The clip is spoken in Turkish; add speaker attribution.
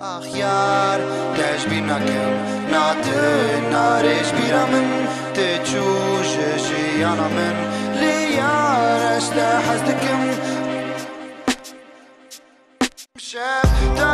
Speaker 1: Ach yar, desh binakem, na te naresh biramen, te chuje shianamen, li yar ashta hasdekem. Shab